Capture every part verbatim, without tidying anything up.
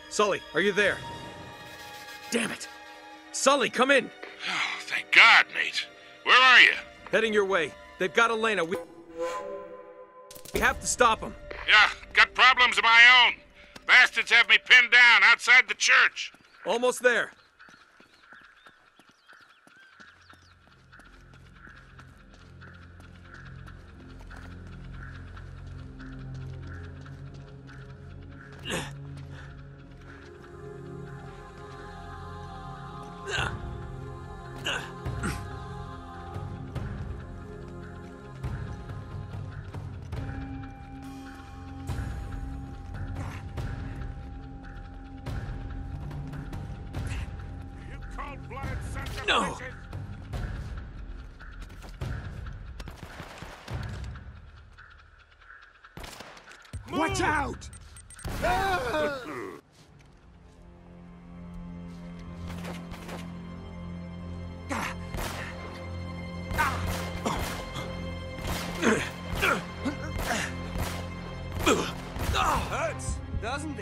Sully, are you there? Damn it! Sully, come in! Oh, thank God, mate. Where are you? Heading your way. They've got Elena. We... we have to stop them. Yeah, got problems of my own. Bastards have me pinned down outside the church. Almost there. No! Watch out! Ah! Hurts, doesn't it?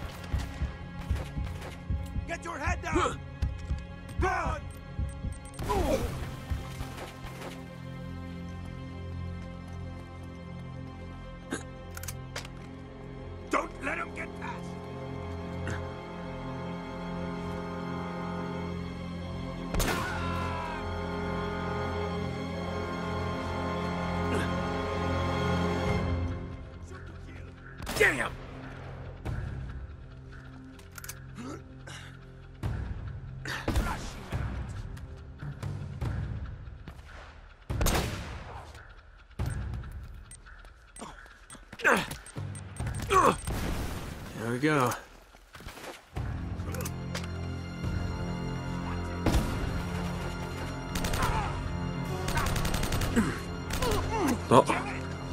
Get your head down! Down! Don't let him get past! Damn! There we go. Uh-oh.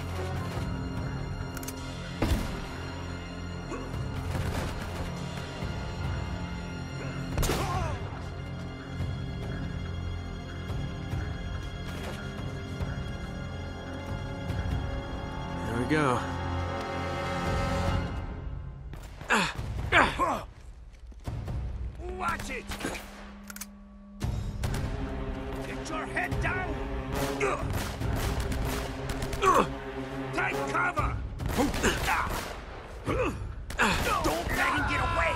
There we go. Watch it! Get your head down! Take cover! Don't let him get away!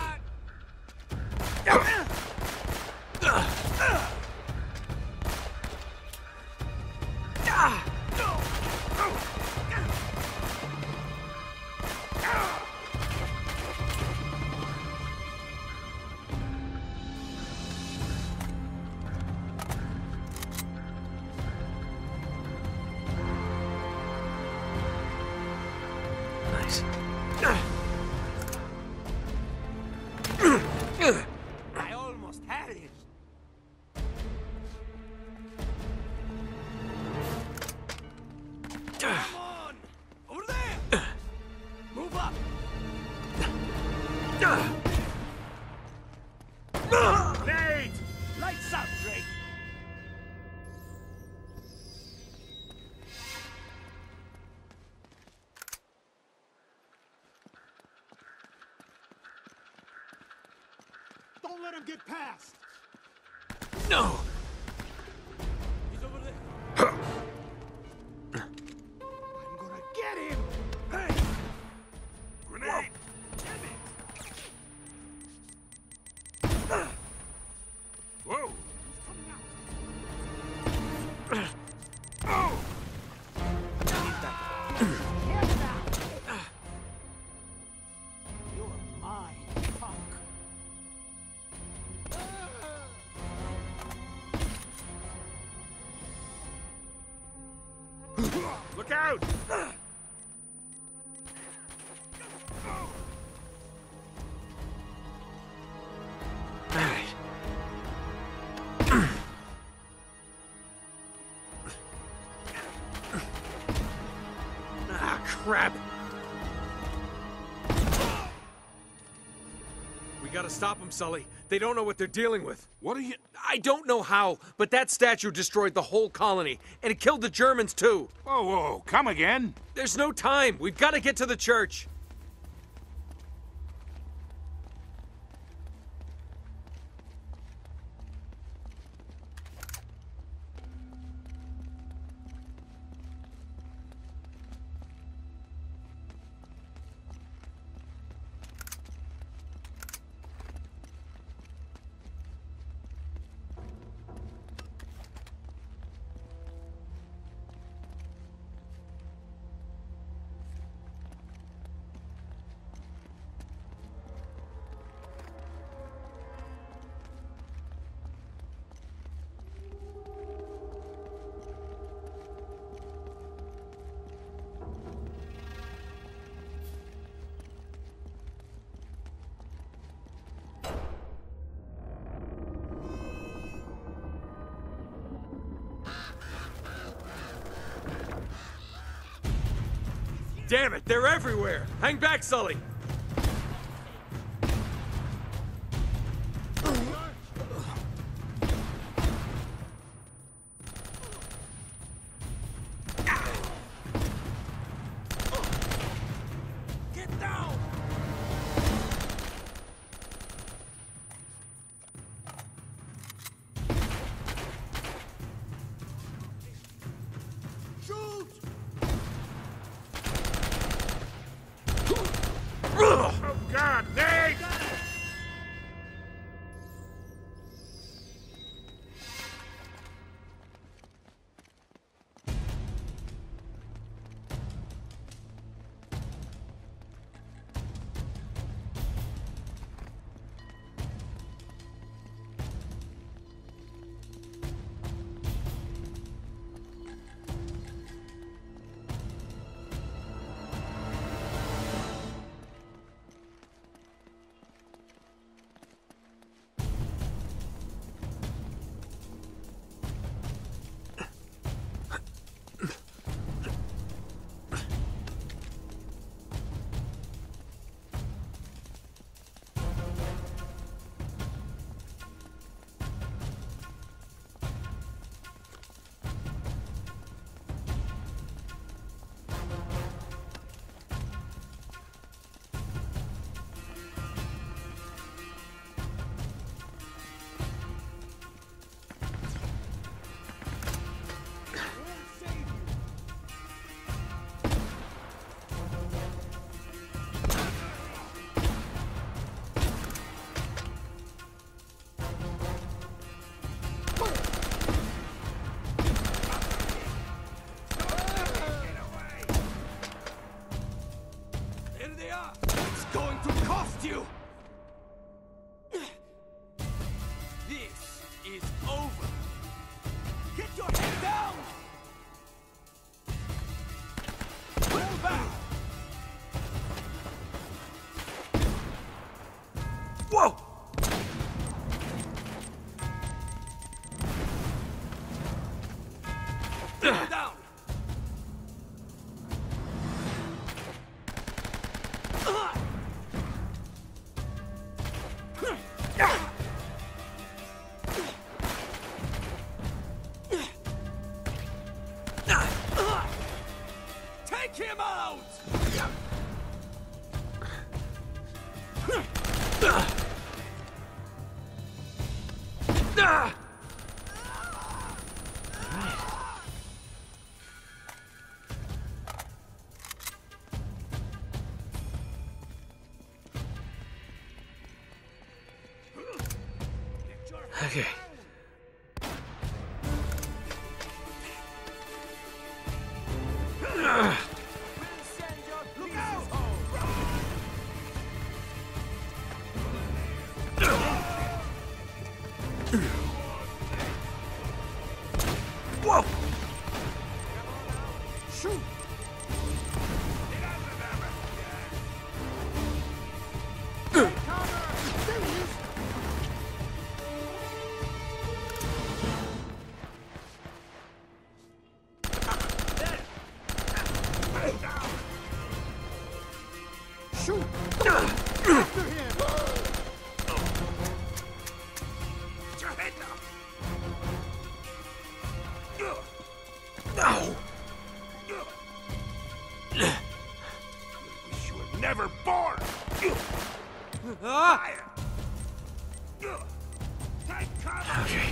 Nice. I almost had it. Come on! Over there! Move up! Nate! Lights out, Drake! Don't let him get past! No! He's over there. I'm gonna get him! Hey! Grenade! Whoa! Oh! You're mine, punk. Look out! Alright. Ah, crap! We gotta stop them, Sully. They don't know what they're dealing with. What are you... I don't know how, but that statue destroyed the whole colony, and it killed the Germans, too. Whoa, whoa, come again? There's no time. We've got to get to the church. Damn it, they're everywhere! Hang back, Sully! Get down! Shoot! Oh, God, Nate! There they are! It's going to cost you! This is over! Get your head down! Pull back! Whoa! Get down! Take him out! Ah! Okay. Ah! Look out! Whoa! Shoot! Shoot! After him! Get your head down! No! Wish you were never born! Ah! Fire! Take cover! Okay.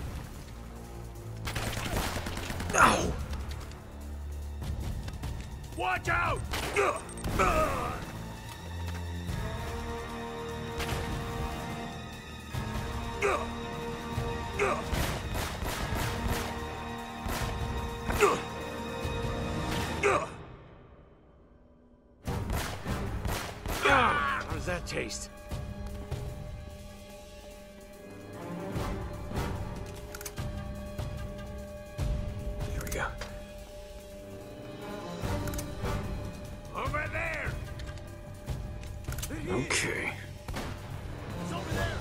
No! Watch out! Ah! How does that taste? Here we go. Over there! Okay. It's over there!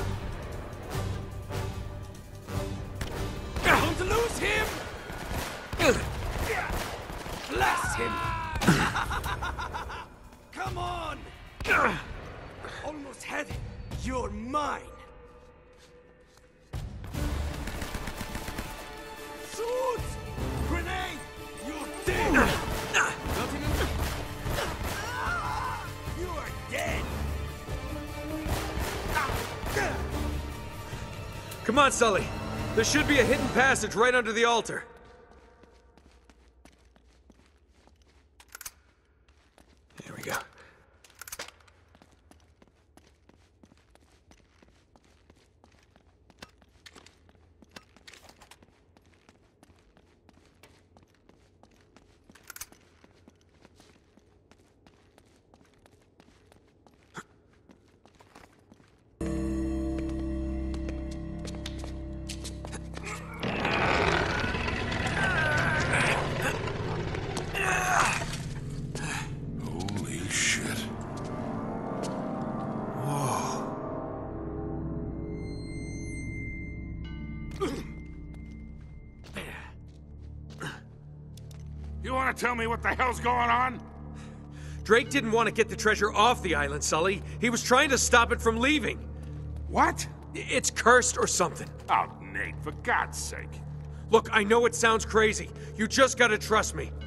Going to lose him! Blast him! Almost had it. You're mine. Shoot! Grenade! You're dead! Not even... You are dead! Come on, Sully. There should be a hidden passage right under the altar. Here we go. Holy shit. You want to tell me what the hell's going on? Drake didn't want to get the treasure off the island, Sully. He was trying to stop it from leaving. What? It's cursed or something. Oh, Nate, for God's sake. Look, I know it sounds crazy. You just gotta trust me.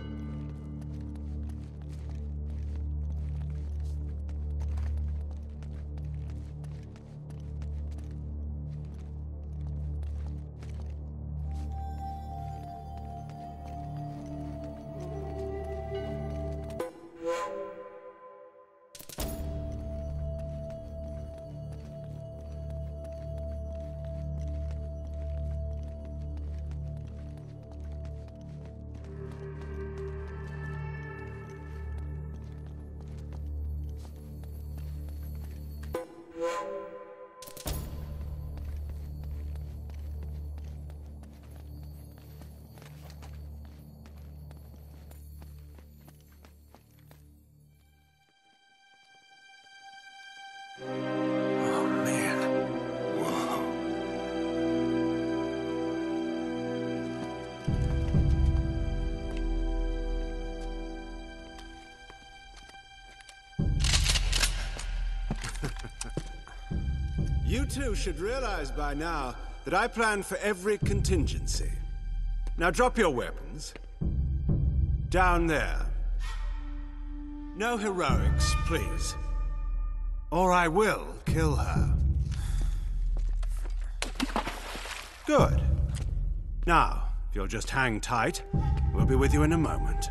Oh, man. Whoa. You two should realize by now that I plan for every contingency. Now drop your weapons. Down there. No heroics, please. Or I will kill her. Good. Now, if you'll just hang tight, we'll be with you in a moment.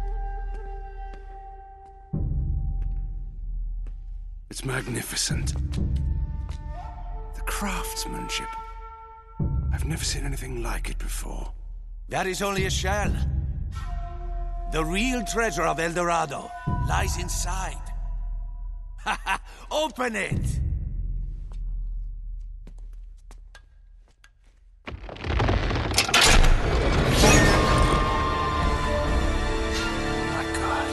It's magnificent. The craftsmanship. I've never seen anything like it before. That is only a shell. The real treasure of El Dorado lies inside. Open it! My God.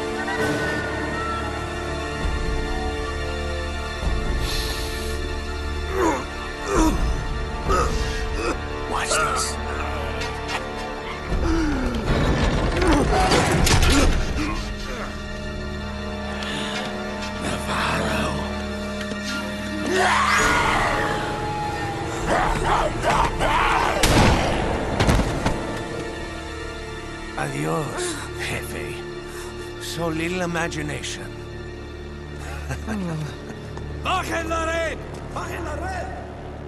Watch this. Adios, Jefe. So little imagination. Bajen la red! Bajen la red!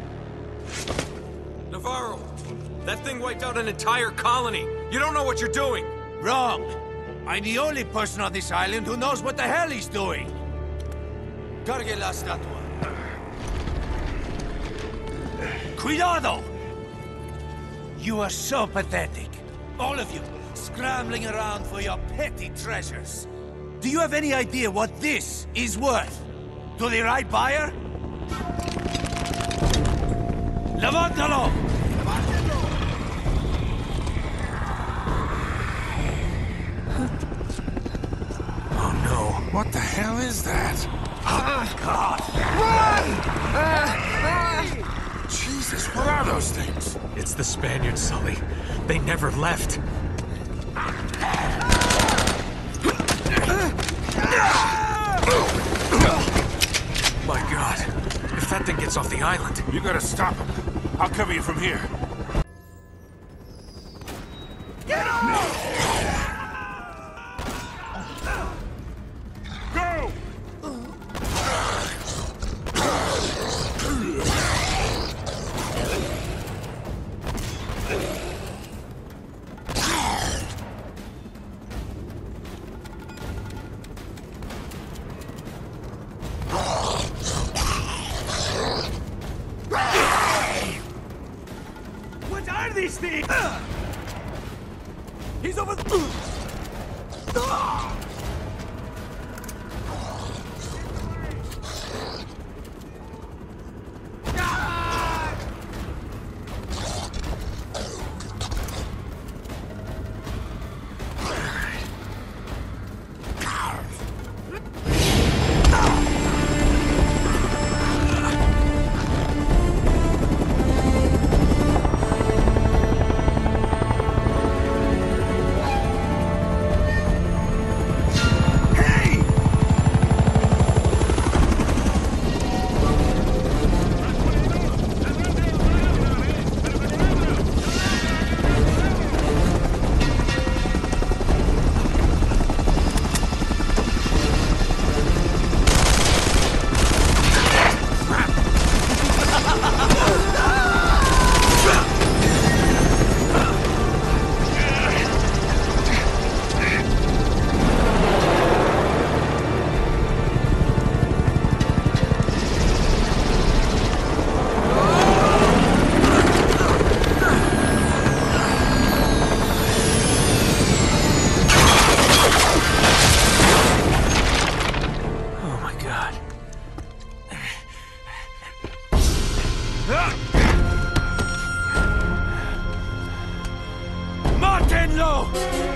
Navarro, that thing wiped out an entire colony. You don't know what you're doing. Wrong. I'm the only person on this island who knows what the hell he's doing. Cargue la estatua. Cuidado! You are so pathetic. All of you, scrambling around for your petty treasures. Do you have any idea what this is worth? To the right buyer? Levántalo! Oh no. What the hell is that? Oh, God! Jesus, what are those things? It's the Spaniards, Sully. They never left. gets off the island. You gotta stop him. I'll cover you from here. Get off! Go! What are these things? He's over the... Martenlo!